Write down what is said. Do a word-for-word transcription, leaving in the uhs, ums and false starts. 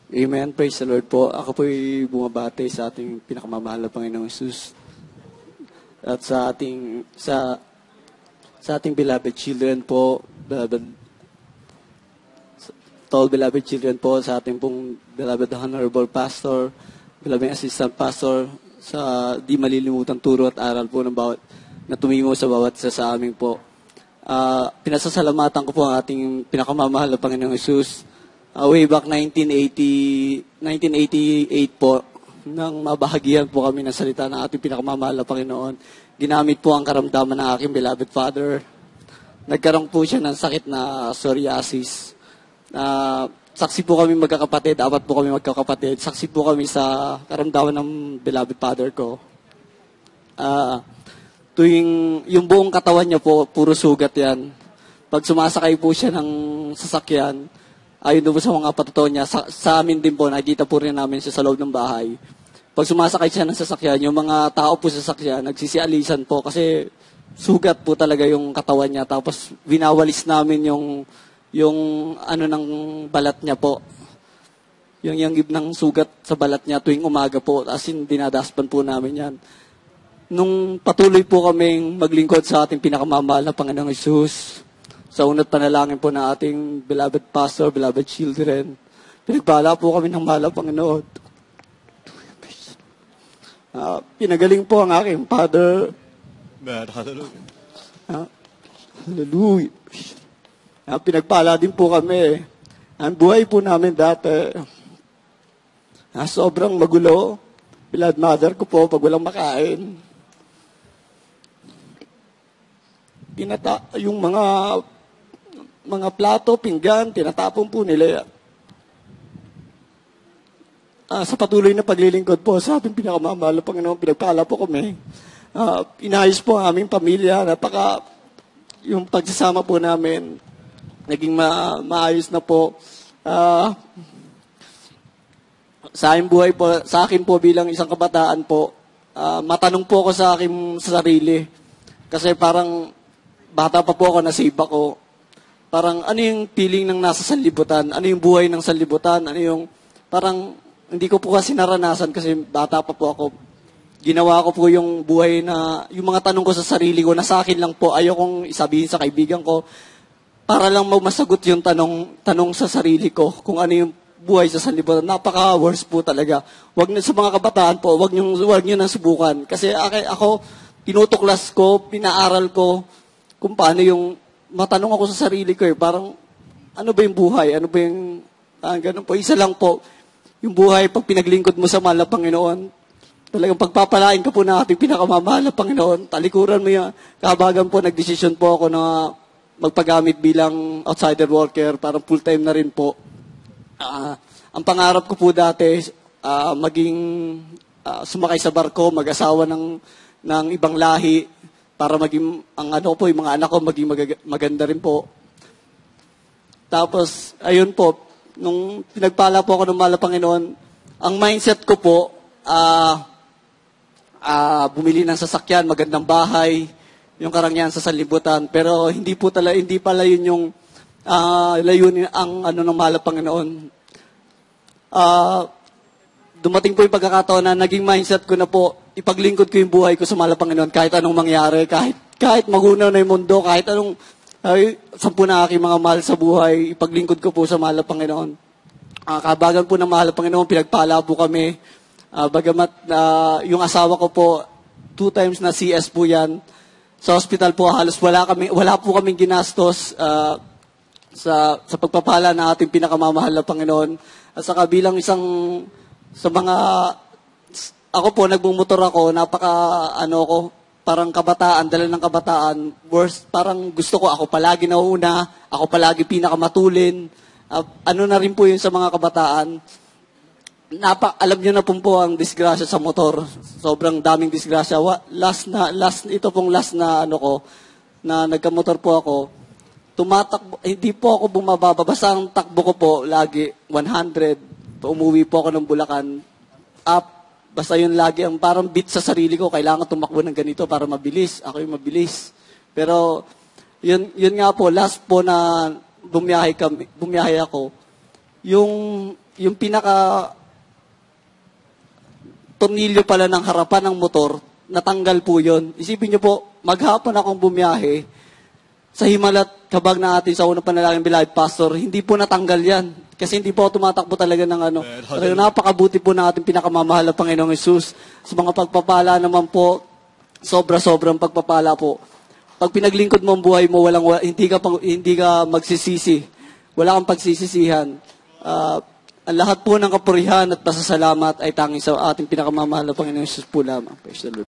Amen. Praise the Lord po. Ako po'y bumabati sa ating pinakamamahal na Panginoong Jesus at sa ating sa sa ating beloved children po, beloved, to all beloved children po, sa ating pong beloved honorable pastor, beloved assistant pastor, sa di malilimutan turo at aral po ng bawat na tumimo sa bawat isa sa amin po. Uh, pinasasalamatan ko po ang ating pinakamamahal na Panginoong Jesus. Uh, way back nineteen eighty-eight po, nang mabahagian po kami ng salita ng ating pinakamamahal na Panginoon, ginamit po ang karamdaman ng aking beloved father. Nagkaroon po siya ng sakit na psoriasis. Uh, saksi po kami magkakapatid, apat po kami magkakapatid. Saksi po kami sa karamdaman ng beloved father ko. Uh, tuwing yung buong katawan niya po, puro sugat yan. Pag sumasakay po siya ng sasakyan, ayun doon sa mga patutuo niya, sa, sa amin din po, nakikita po rin namin siya sa loob ng bahay. Pag sumasakay siya ng sasakyan, yung mga tao po sa sasakyan, nagsisialisan po kasi sugat po talaga yung katawan niya. Tapos winawalis namin yung, yung ano ng balat niya po. Yung yung ng sugat sa balat niya tuwing umaga po. As in, dinadaspan po namin yan. Nung patuloy po kaming maglingkod sa ating pinakamamahal na Panginoong Jesus, sa unat panalangin po ng ating beloved pastor, beloved children, pinagbala po kami ng mahal na Panginoon. Uh, pinagaling po ang aking father. Hallelujah. Uh, hallelujah. Uh, pinagpala din po kami. Ang buhay po namin dati, uh, sobrang magulo. Beloved mother ko po, pag walang makain, pinata yung mga mga plato, pinggan, tinatapon po nila. Ah, sa patuloy na paglilingkod po sa ating pinakamamahal na Panginoon, pinagpala po kami. Ah, inayos po ang aming pamilya. Napaka, yung pagsasama po namin, naging ma maayos na po. Ah, sa aking buhay po, sa akin po bilang isang kabataan po, ah, matanong po ako sa aking sarili. Kasi parang, bata pa po ako, nasave ako. Parang ano yung feeling ng nasa sanlibutan? Ano yung buhay ng sanlibutan? Ano yung, parang, hindi ko po kasi naranasan kasi bata pa po ako. Ginawa ko po yung buhay na, yung mga tanong ko sa sarili ko, na sa akin lang po, ayokong isabihin sa kaibigan ko, para lang masagot yung tanong, tanong sa sarili ko, kung ano yung buhay sa sanlibutan. Napaka-worst po talaga. Wag na sa mga kabataan po, wag niyo wag niyo nang subukan. Kasi ako, tinutuklas ko, pinaaral ko, kung paano yung, matanong ako sa sarili ko eh, parang, ano ba yung buhay? Ano ba yung, ah, ganun po. Isa lang po, yung buhay, pag pinaglingkod mo sa mahal na Panginoon, talagang pagpapalain ka po ng ating pinakamamahal na Panginoon, talikuran mo yan. Kabagan po, nagdesisyon po ako na magpagamit bilang outsider worker, parang full-time na rin po. Uh, ang pangarap ko po dati, uh, maging uh, sumakay sa barko, mag-asawa ng, ng ibang lahi, para maging, ang ano po, yung mga anak ko maging mag- maganda rin po. Tapos, ayun po, nung pinagpala po ako ng mahal na Panginoon, ang mindset ko po, ah, uh, uh, bumili ng sasakyan, magandang bahay, yung karangyaan sa sanlibutan. Pero hindi po talaga, hindi pala yun yung uh, layunin ang ano ng mahal na Panginoon. Ah, uh, dumating po yung pagkakataon na naging mindset ko na po, ipaglingkod ko yung buhay ko sa mahal na Panginoon kahit anong mangyari, kahit kahit magunaw na yung mundo, kahit anong ay, sampu na aking mga mahal sa buhay, ipaglingkod ko po sa mahal na Panginoon. Uh, kabagan po ng mahal na Panginoon, pinagpala po kami. Uh, bagamat uh, yung asawa ko po, two times na C S po yan. Sa hospital po, halos wala, kami, wala po kaming ginastos uh, sa, sa pagpapala ng ating pinakamamahal na Panginoon. At sa kabilang isang, sa mga, ako po, nagmumotor ako, napaka, ano ko, parang kabataan, dala ng kabataan, worst, parang gusto ko, ako palagi nauuna, ako palagi pinakamatulin. Uh, ano na rin po yun sa mga kabataan. Napa, alam niyo na po po ang disgrasya sa motor. Sobrang daming disgrasya. Last na, last, ito pong last na, ano ko, na nagkamotor po ako, tumatakbo, hindi po ako bumababa, basta ang takbo ko po, lagi, one hundred. Umuwi po ako ng Bulacan, up, basta yun lagi, ang parang beat sa sarili ko, kailangan tumakbo ng ganito para mabilis. Ako yung mabilis. Pero, yun, yun nga po, last po na bumiyahe, kami, bumiyahe ako, yung yung pinaka tornilyo pala ng harapan ng motor, natanggal po yun. Isipin niyo po, maghapon akong bumiyahe sa Himalat, kabag na atin sa unang panalangin bilahid, Pastor, hindi po natanggal yan. Kasi hindi po ako tumatakbo talaga ng ano. Talaga napakabuti po ng ating pinakamamahal na Panginoong Hesus. Sa mga pagpapala naman po, sobra-sobrang pagpapala po. Pag pinaglingkod mo ang buhay mo, walang, hindi, ka, pang- hindi ka magsisisi. Wala kang pagsisisihan. Ah... Ang lahat po ng kapurihan at pasasalamat ay tanging sa ating pinakamamahal na Panginoon Jesus po lamang. Praise the Lord.